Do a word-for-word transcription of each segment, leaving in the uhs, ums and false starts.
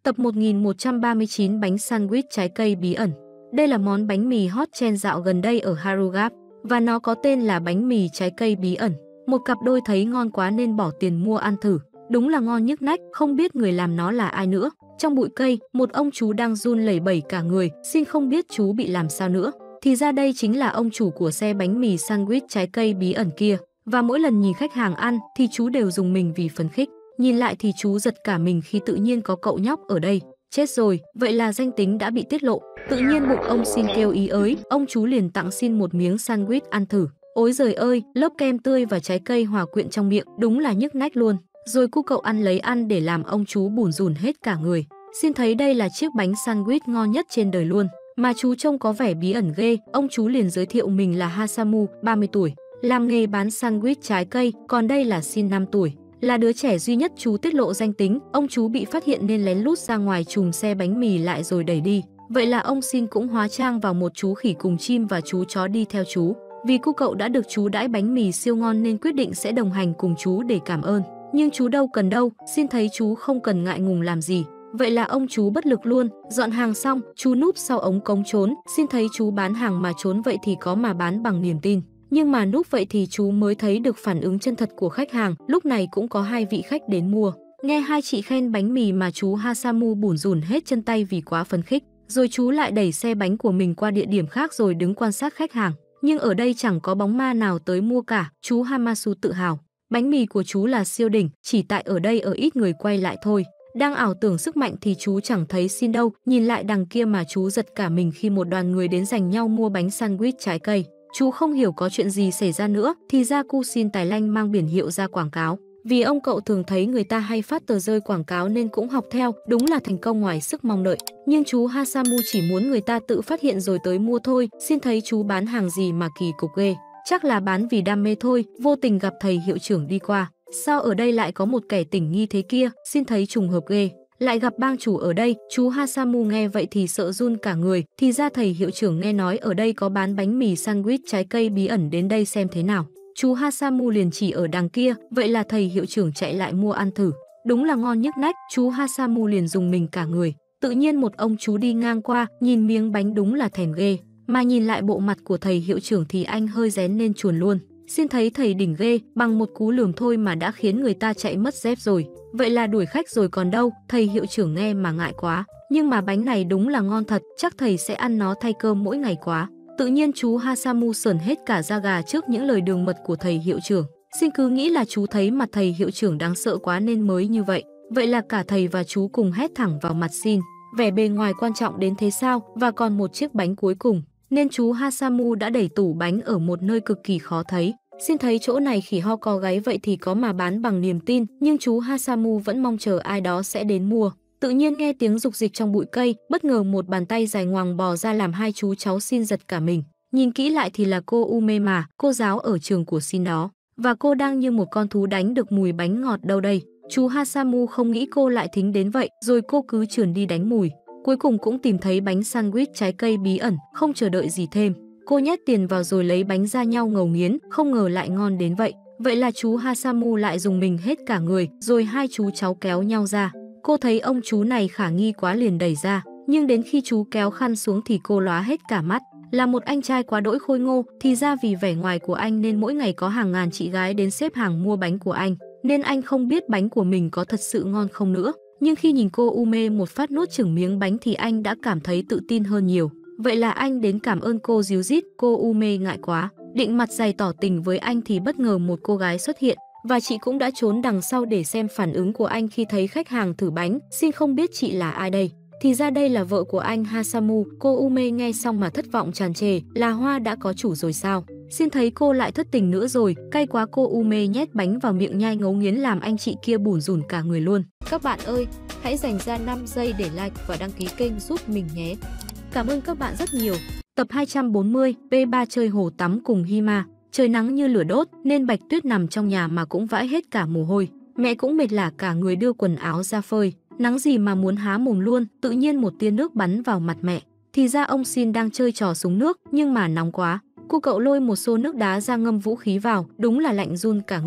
Tập một nghìn một trăm ba mươi chín bánh sandwich trái cây bí ẩn. Đây là món bánh mì hot trend dạo gần đây ở Harugap và nó có tên là bánh mì trái cây bí ẩn. Một cặp đôi thấy ngon quá nên bỏ tiền mua ăn thử. Đúng là ngon nhức nách, không biết người làm nó là ai nữa. Trong bụi cây, một ông chú đang run lẩy bẩy cả người, xin không biết chú bị làm sao nữa. Thì ra đây chính là ông chủ của xe bánh mì sandwich trái cây bí ẩn kia. Và mỗi lần nhìn khách hàng ăn thì chú đều rùng mình vì phấn khích. Nhìn lại thì chú giật cả mình khi tự nhiên có cậu nhóc ở đây. Chết rồi, vậy là danh tính đã bị tiết lộ. Tự nhiên bụng ông Xin kêu ý ới, ông chú liền tặng Xin một miếng sandwich ăn thử. Ôi giời ơi, lớp kem tươi và trái cây hòa quyện trong miệng, đúng là nhức nách luôn. Rồi cu cậu ăn lấy ăn để làm ông chú bủn rủn hết cả người. Xin thấy đây là chiếc bánh sandwich ngon nhất trên đời luôn. Mà chú trông có vẻ bí ẩn ghê, ông chú liền giới thiệu mình là Hasamu, ba mươi tuổi, làm nghề bán sandwich trái cây, còn đây là Xin năm tuổi. Là đứa trẻ duy nhất chú tiết lộ danh tính, ông chú bị phát hiện nên lén lút ra ngoài chùm xe bánh mì lại rồi đẩy đi. Vậy là ông Xin cũng hóa trang vào một chú khỉ cùng chim và chú chó đi theo chú. Vì cu cậu đã được chú đãi bánh mì siêu ngon nên quyết định sẽ đồng hành cùng chú để cảm ơn. Nhưng chú đâu cần đâu, Xin thấy chú không cần ngại ngùng làm gì. Vậy là ông chú bất lực luôn, dọn hàng xong, chú núp sau ống cống trốn, Xin thấy chú bán hàng mà trốn vậy thì có mà bán bằng niềm tin. Nhưng mà núp vậy thì chú mới thấy được phản ứng chân thật của khách hàng, lúc này cũng có hai vị khách đến mua. Nghe hai chị khen bánh mì mà chú Hasamu bủn rủn hết chân tay vì quá phấn khích. Rồi chú lại đẩy xe bánh của mình qua địa điểm khác rồi đứng quan sát khách hàng. Nhưng ở đây chẳng có bóng ma nào tới mua cả, chú Hamasu tự hào. Bánh mì của chú là siêu đỉnh, chỉ tại ở đây ở ít người quay lại thôi. Đang ảo tưởng sức mạnh thì chú chẳng thấy Xin đâu, nhìn lại đằng kia mà chú giật cả mình khi một đoàn người đến giành nhau mua bánh sandwich trái cây. Chú không hiểu có chuyện gì xảy ra nữa, thì ra cu Xin tài lanh mang biển hiệu ra quảng cáo. Vì ông cậu thường thấy người ta hay phát tờ rơi quảng cáo nên cũng học theo, đúng là thành công ngoài sức mong đợi. Nhưng chú Hasamu chỉ muốn người ta tự phát hiện rồi tới mua thôi, Xin thấy chú bán hàng gì mà kỳ cục ghê. Chắc là bán vì đam mê thôi, vô tình gặp thầy hiệu trưởng đi qua. Sao ở đây lại có một kẻ tỉnh nghi thế kia, Xin thấy trùng hợp ghê. Lại gặp bang chủ ở đây, chú Hasamu nghe vậy thì sợ run cả người, thì ra thầy hiệu trưởng nghe nói ở đây có bán bánh mì sandwich trái cây bí ẩn đến đây xem thế nào. Chú Hasamu liền chỉ ở đằng kia, vậy là thầy hiệu trưởng chạy lại mua ăn thử. Đúng là ngon nhức nách, chú Hasamu liền rùng mình cả người. Tự nhiên một ông chú đi ngang qua, nhìn miếng bánh đúng là thèm ghê. Mà nhìn lại bộ mặt của thầy hiệu trưởng thì anh hơi rén nên chuồn luôn. Xin thấy thầy đỉnh ghê, bằng một cú lườm thôi mà đã khiến người ta chạy mất dép rồi. Vậy là đuổi khách rồi còn đâu, thầy hiệu trưởng nghe mà ngại quá. Nhưng mà bánh này đúng là ngon thật, chắc thầy sẽ ăn nó thay cơm mỗi ngày quá. Tự nhiên chú Hasamu sởn hết cả da gà trước những lời đường mật của thầy hiệu trưởng. Xin cứ nghĩ là chú thấy mặt thầy hiệu trưởng đáng sợ quá nên mới như vậy. Vậy là cả thầy và chú cùng hét thẳng vào mặt Xin. Vẻ bề ngoài quan trọng đến thế sao, và còn một chiếc bánh cuối cùng. Nên chú Hasamu đã đẩy tủ bánh ở một nơi cực kỳ khó thấy. Xin thấy chỗ này khỉ ho có gáy vậy thì có mà bán bằng niềm tin, nhưng chú Hasamu vẫn mong chờ ai đó sẽ đến mua. Tự nhiên nghe tiếng rục rịch trong bụi cây, bất ngờ một bàn tay dài ngoằng bò ra làm hai chú cháu Xin giật cả mình. Nhìn kỹ lại thì là cô Ume mà, cô giáo ở trường của Xin đó. Và cô đang như một con thú đánh được mùi bánh ngọt đâu đây. Chú Hasamu không nghĩ cô lại thính đến vậy, rồi cô cứ trườn đi đánh mùi. Cuối cùng cũng tìm thấy bánh sandwich trái cây bí ẩn, không chờ đợi gì thêm. Cô nhét tiền vào rồi lấy bánh ra nhau ngấu nghiến, không ngờ lại ngon đến vậy. Vậy là chú Hasamu lại dùng mình hết cả người, rồi hai chú cháu kéo nhau ra. Cô thấy ông chú này khả nghi quá liền đẩy ra, nhưng đến khi chú kéo khăn xuống thì cô lóa hết cả mắt. Là một anh trai quá đỗi khôi ngô, thì ra vì vẻ ngoài của anh nên mỗi ngày có hàng ngàn chị gái đến xếp hàng mua bánh của anh, nên anh không biết bánh của mình có thật sự ngon không nữa. Nhưng khi nhìn cô Ume một phát nuốt chửng miếng bánh thì anh đã cảm thấy tự tin hơn nhiều. Vậy là anh đến cảm ơn cô díu dít, cô Ume ngại quá, định mặt dày tỏ tình với anh thì bất ngờ một cô gái xuất hiện. Và chị cũng đã trốn đằng sau để xem phản ứng của anh khi thấy khách hàng thử bánh. Xin không biết chị là ai đây. Thì ra đây là vợ của anh Hasamu. Cô Ume nghe xong mà thất vọng tràn trề, là Hoa đã có chủ rồi sao? Xin thấy cô lại thất tình nữa rồi, cay quá. Cô Ume nhét bánh vào miệng nhai ngấu nghiến làm anh chị kia bủn rủn cả người luôn. Các bạn ơi, hãy dành ra năm giây để like và đăng ký kênh giúp mình nhé. Cảm ơn các bạn rất nhiều. Tập hai trăm bốn mươi, P ba chơi hồ tắm cùng Hima. Trời nắng như lửa đốt nên Bạch Tuyết nằm trong nhà mà cũng vãi hết cả mồ hôi. Mẹ cũng mệt lả cả người đưa quần áo ra phơi. Nắng gì mà muốn há mồm luôn, tự nhiên một tia nước bắn vào mặt mẹ. Thì ra ông Xin đang chơi trò súng nước, nhưng mà nóng quá. Cô cậu lôi một xô nước đá ra ngâm vũ khí vào, đúng là lạnh run cả người.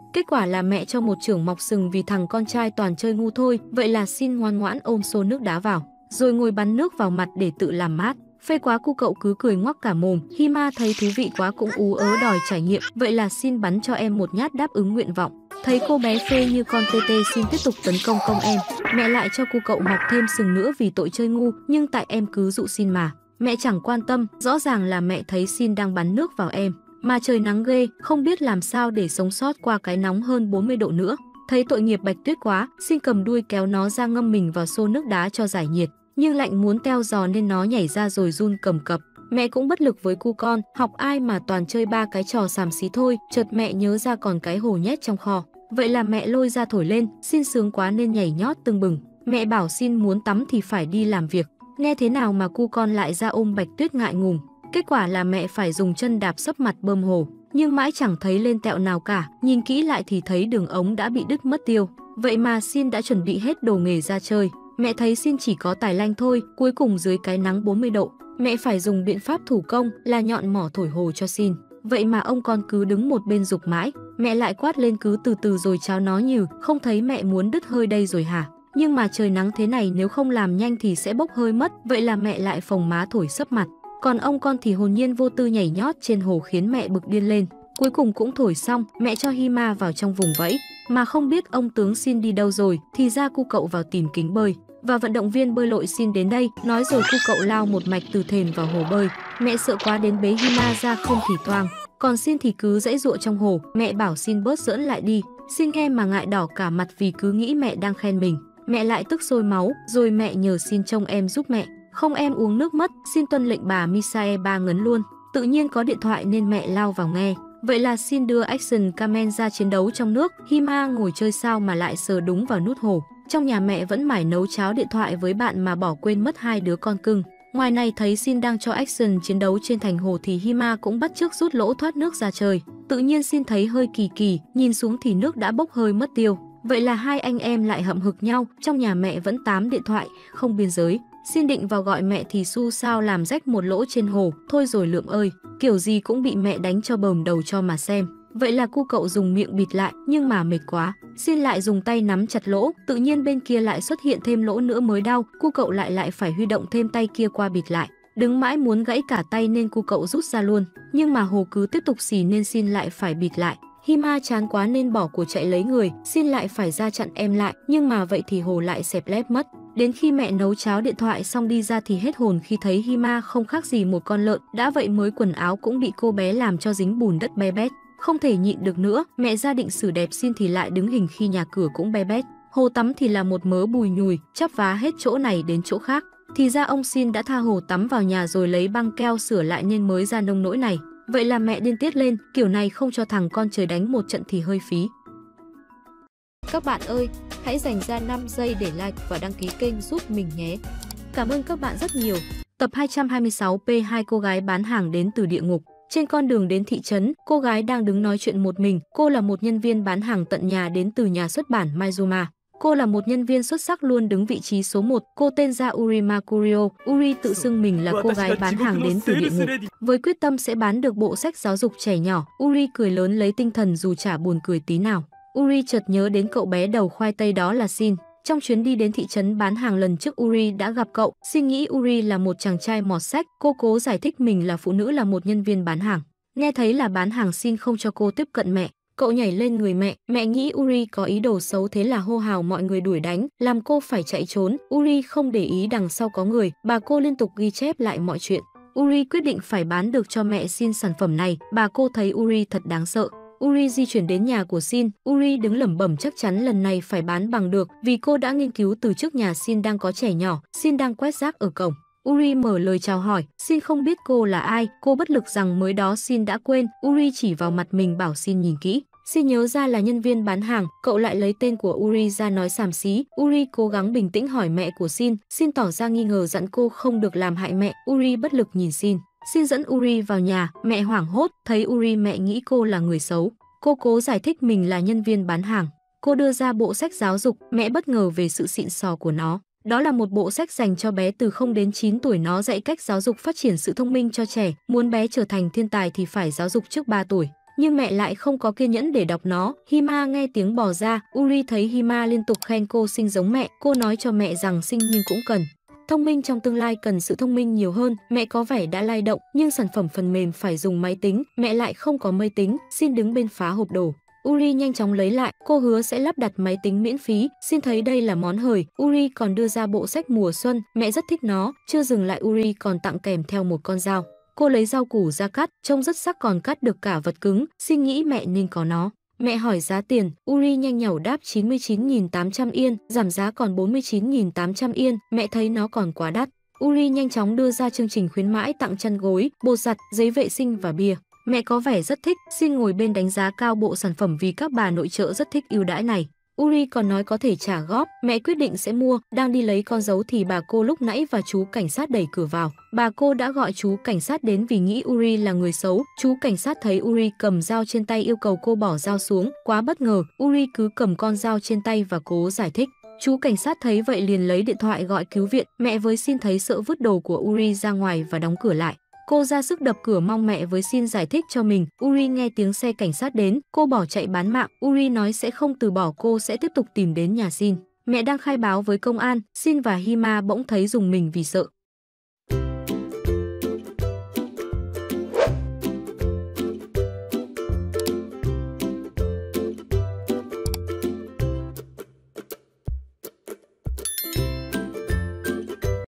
Kết quả là mẹ cho một chưởng mọc sừng vì thằng con trai toàn chơi ngu thôi, vậy là Shin ngoan ngoãn ôm xô nước đá vào, rồi ngồi bắn nước vào mặt để tự làm mát. Phê quá cu cậu cứ cười ngoác cả mồm. Hima thấy thú vị quá cũng ú ớ đòi trải nghiệm, vậy là Shin bắn cho em một nhát đáp ứng nguyện vọng. Thấy cô bé phê như con tê tê, Shin tiếp tục tấn công công em. Mẹ lại cho cu cậu mọc thêm sừng nữa vì tội chơi ngu, nhưng tại em cứ dụ Shin mà. Mẹ chẳng quan tâm, rõ ràng là mẹ thấy Shin đang bắn nước vào em. Mà trời nắng ghê, không biết làm sao để sống sót qua cái nóng hơn bốn mươi độ nữa. Thấy tội nghiệp Bạch Tuyết quá, Shin cầm đuôi kéo nó ra ngâm mình vào xô nước đá cho giải nhiệt. Nhưng lạnh muốn teo giò nên nó nhảy ra rồi run cầm cập. Mẹ cũng bất lực với cu con, học ai mà toàn chơi ba cái trò xàm xí thôi. Chợt mẹ nhớ ra còn cái hồ nhét trong kho. Vậy là mẹ lôi ra thổi lên, Shin sướng quá nên nhảy nhót tưng bừng. Mẹ bảo Shin muốn tắm thì phải đi làm việc. Nghe thế nào mà cu con lại ra ôm Bạch Tuyết ngại ngùng. Kết quả là mẹ phải dùng chân đạp sấp mặt bơm hồ. Nhưng mãi chẳng thấy lên tẹo nào cả. Nhìn kỹ lại thì thấy đường ống đã bị đứt mất tiêu. Vậy mà Shin đã chuẩn bị hết đồ nghề ra chơi. Mẹ thấy Shin chỉ có tài lanh thôi. Cuối cùng dưới cái nắng bốn mươi độ, mẹ phải dùng biện pháp thủ công là nhọn mỏ thổi hồ cho Shin. Vậy mà ông con cứ đứng một bên giục mãi. Mẹ lại quát lên cứ từ từ rồi cháo nó nhừ. Không thấy mẹ muốn đứt hơi đây rồi hả? Nhưng mà trời nắng thế này nếu không làm nhanh thì sẽ bốc hơi mất. Vậy là mẹ lại phồng má thổi sấp mặt. Còn ông con thì hồn nhiên vô tư nhảy nhót trên hồ khiến mẹ bực điên lên. Cuối cùng cũng thổi xong, mẹ cho Hima vào trong vùng vẫy. Mà không biết ông tướng Shin đi đâu rồi, thì ra cu cậu vào tìm kính bơi. Và vận động viên bơi lội Shin đến đây, nói rồi cu cậu lao một mạch từ thềm vào hồ bơi. Mẹ sợ quá đến bế Hima ra không thì toang. Còn Shin thì cứ giãy giụa trong hồ, mẹ bảo Shin bớt giỡn lại đi. Shin nghe mà ngại đỏ cả mặt vì cứ nghĩ mẹ đang khen mình. Mẹ lại tức sôi máu, rồi mẹ nhờ Shin trông em giúp mẹ. Không em uống nước mất, Shin tuân lệnh bà Misae ba ngấn luôn. Tự nhiên có điện thoại nên mẹ lao vào nghe. Vậy là Shin đưa Action Kamen ra chiến đấu trong nước. Hima ngồi chơi sao mà lại sờ đúng vào nút hồ. Trong nhà mẹ vẫn mải nấu cháo điện thoại với bạn mà bỏ quên mất hai đứa con cưng. Ngoài này thấy Shin đang cho Action chiến đấu trên thành hồ thì Hima cũng bắt chước rút lỗ thoát nước ra chơi. Tự nhiên Shin thấy hơi kỳ kỳ, nhìn xuống thì nước đã bốc hơi mất tiêu. Vậy là hai anh em lại hậm hực nhau. Trong nhà mẹ vẫn tám điện thoại, không biên giới. Shin định vào gọi mẹ thì xu sao làm rách một lỗ trên hồ. Thôi rồi Lượm ơi, kiểu gì cũng bị mẹ đánh cho bờm đầu cho mà xem. Vậy là cu cậu dùng miệng bịt lại, nhưng mà mệt quá. Shin lại dùng tay nắm chặt lỗ, tự nhiên bên kia lại xuất hiện thêm lỗ nữa mới đau. Cu cậu lại lại phải huy động thêm tay kia qua bịt lại. Đứng mãi muốn gãy cả tay nên cu cậu rút ra luôn. Nhưng mà hồ cứ tiếp tục xì nên Shin lại phải bịt lại. Hima chán quá nên bỏ cuộc chạy lấy người, Shin lại phải ra chặn em lại. Nhưng mà vậy thì hồ lại xẹp lép mất. Đến khi mẹ nấu cháo điện thoại xong đi ra thì hết hồn khi thấy Hima không khác gì một con lợn. Đã vậy mới quần áo cũng bị cô bé làm cho dính bùn đất be bét. Không thể nhịn được nữa, mẹ ra định xử đẹp Shin thì lại đứng hình khi nhà cửa cũng be bét. Hồ tắm thì là một mớ bùi nhùi, chắp vá hết chỗ này đến chỗ khác. Thì ra ông Shin đã tha hồ tắm vào nhà rồi lấy băng keo sửa lại nên mới ra nông nỗi này. Vậy là mẹ điên tiết lên, kiểu này không cho thằng con trời đánh một trận thì hơi phí. Các bạn ơi, hãy dành ra năm giây để like và đăng ký kênh giúp mình nhé. Cảm ơn các bạn rất nhiều. Tập hai trăm hai mươi sáu P hai cô gái bán hàng đến từ địa ngục. Trên con đường đến thị trấn, cô gái đang đứng nói chuyện một mình. Cô là một nhân viên bán hàng tận nhà đến từ nhà xuất bản Maizuma. Cô là một nhân viên xuất sắc luôn đứng vị trí số một. Cô tên ra Uri Makurio. Uri tự xưng mình là cô gái bán hàng đến từ địa ngục. Với quyết tâm sẽ bán được bộ sách giáo dục trẻ nhỏ, Uri cười lớn lấy tinh thần dù chả buồn cười tí nào. Uri chợt nhớ đến cậu bé đầu khoai tây đó là Shin. Trong chuyến đi đến thị trấn bán hàng lần trước Uri đã gặp cậu. Shin nghĩ Uri là một chàng trai mọt sách. Cô cố giải thích mình là phụ nữ là một nhân viên bán hàng. Nghe thấy là bán hàng Shin không cho cô tiếp cận mẹ. Cậu nhảy lên người mẹ. Mẹ nghĩ Uri có ý đồ xấu thế là hô hào mọi người đuổi đánh, làm cô phải chạy trốn. Uri không để ý đằng sau có người. Bà cô liên tục ghi chép lại mọi chuyện. Uri quyết định phải bán được cho mẹ Shin sản phẩm này. Bà cô thấy Uri thật đáng sợ. Uri di chuyển đến nhà của Shin. Uri đứng lẩm bẩm chắc chắn lần này phải bán bằng được vì cô đã nghiên cứu từ trước nhà Shin đang có trẻ nhỏ. Shin đang quét rác ở cổng. Uri mở lời chào hỏi. Shin không biết cô là ai. Cô bất lực rằng mới đó Shin đã quên. Uri chỉ vào mặt mình bảo Shin nhìn kỹ. Shin nhớ ra là nhân viên bán hàng. Cậu lại lấy tên của Uri ra nói xàm xí. Uri cố gắng bình tĩnh hỏi mẹ của Shin. Shin tỏ ra nghi ngờ dặn cô không được làm hại mẹ. Uri bất lực nhìn Shin. Shin dẫn Uri vào nhà. Mẹ hoảng hốt. Thấy Uri mẹ nghĩ cô là người xấu. Cô cố giải thích mình là nhân viên bán hàng. Cô đưa ra bộ sách giáo dục. Mẹ bất ngờ về sự xịn sò của nó. Đó là một bộ sách dành cho bé từ không đến chín tuổi. Nó dạy cách giáo dục phát triển sự thông minh cho trẻ. Muốn bé trở thành thiên tài thì phải giáo dục trước ba tuổi. nhưng mẹ lại không có kiên nhẫn để đọc nó. Hima nghe tiếng bò ra, Uri thấy Hima liên tục khen cô xinh giống mẹ, cô nói cho mẹ rằng xinh nhưng cũng cần thông minh, trong tương lai cần sự thông minh nhiều hơn. Mẹ có vẻ đã lay động, nhưng sản phẩm phần mềm phải dùng máy tính, mẹ lại không có máy tính, xin đứng bên phá hộp đồ. Uri nhanh chóng lấy lại, cô hứa sẽ lắp đặt máy tính miễn phí. Xin thấy đây là món hời, Uri còn đưa ra bộ sách mùa xuân, mẹ rất thích nó. Chưa dừng lại, Uri còn tặng kèm theo một con dao. Cô lấy rau củ ra cắt, trông rất sắc, còn cắt được cả vật cứng. Xin nghĩ mẹ nên có nó. Mẹ hỏi giá tiền, Uri nhanh nhảu đáp chín mươi chín nghìn tám trăm yên, giảm giá còn bốn mươi chín nghìn tám trăm yên. Mẹ thấy nó còn quá đắt. Uri nhanh chóng đưa ra chương trình khuyến mãi tặng chăn gối, bột giặt, giấy vệ sinh và bia. Mẹ có vẻ rất thích, xin ngồi bên đánh giá cao bộ sản phẩm vì các bà nội trợ rất thích ưu đãi này. Uri còn nói có thể trả góp, mẹ quyết định sẽ mua. Đang đi lấy con dấu thì bà cô lúc nãy và chú cảnh sát đẩy cửa vào. Bà cô đã gọi chú cảnh sát đến vì nghĩ Uri là người xấu. Chú cảnh sát thấy Uri cầm dao trên tay yêu cầu cô bỏ dao xuống. Quá bất ngờ, Uri cứ cầm con dao trên tay và cố giải thích. Chú cảnh sát thấy vậy liền lấy điện thoại gọi cứu viện. Mẹ với Xin thấy sợ vứt đồ của Uri ra ngoài và đóng cửa lại. Cô ra sức đập cửa mong mẹ với Xin giải thích cho mình. Uri nghe tiếng xe cảnh sát đến, cô bỏ chạy bán mạng. Uri nói sẽ không từ bỏ, cô sẽ tiếp tục tìm đến nhà Xin. Mẹ đang khai báo với công an, Xin và Hima bỗng thấy rùng mình vì sợ.